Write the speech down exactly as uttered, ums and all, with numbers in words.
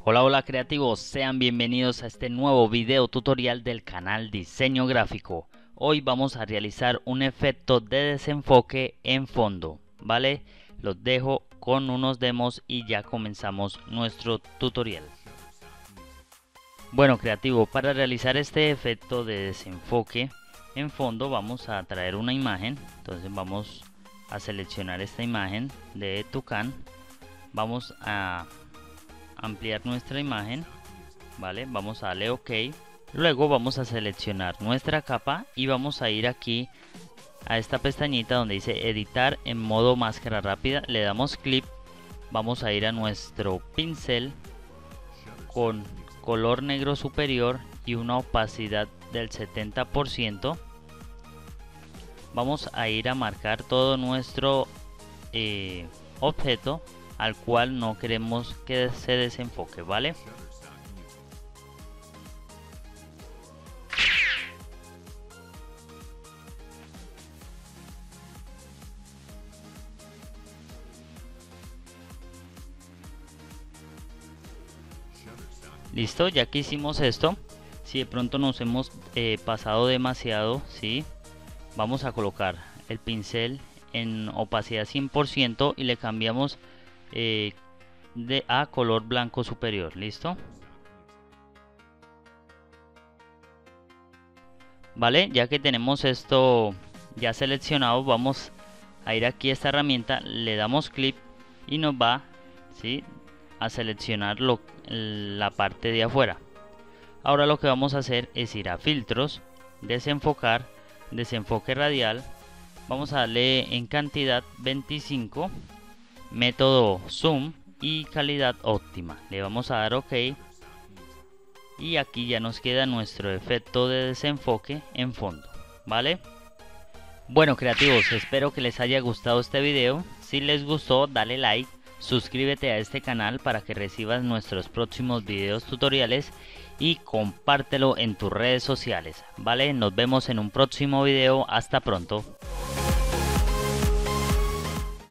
Hola hola creativos, sean bienvenidos a este nuevo video tutorial del canal Diseño Gráfico. Hoy vamos a realizar un efecto de desenfoque en fondo, ¿vale? Los dejo con unos demos y ya comenzamos nuestro tutorial. Bueno creativo, para realizar este efecto de desenfoque en fondo vamos a traer una imagen. Entonces vamos a seleccionar esta imagen de Tucán. Vamos a ampliar nuestra imagen, vale, vamos a darle OK. Luego vamos a seleccionar nuestra capa y vamos a ir aquí a esta pestañita donde dice editar en modo máscara rápida, le damos clic. Vamos a ir a nuestro pincel con color negro superior y una opacidad del setenta por ciento. Vamos a ir a marcar todo nuestro eh, objeto al cual no queremos que se desenfoque, ¿vale? Listo, ya que hicimos esto, si de pronto nos hemos eh, pasado demasiado, ¿sí? Vamos a colocar el pincel en opacidad cien por ciento y le cambiamos eh, de a color blanco superior. Listo, vale, ya que tenemos esto ya seleccionado, vamos a ir aquí a esta herramienta, le damos clic y nos va, ¿sí?, a seleccionar lo, la parte de afuera. Ahora lo que vamos a hacer es ir a filtros, desenfocar, desenfoque radial, vamos a darle en cantidad veinticinco, método zoom y calidad óptima, le vamos a dar OK y aquí ya nos queda nuestro efecto de desenfoque en fondo, ¿vale? Bueno creativos, espero que les haya gustado este video. Si les gustó, dale like, suscríbete a este canal para que recibas nuestros próximos videos tutoriales y compártelo en tus redes sociales, ¿vale? Nos vemos en un próximo video, hasta pronto.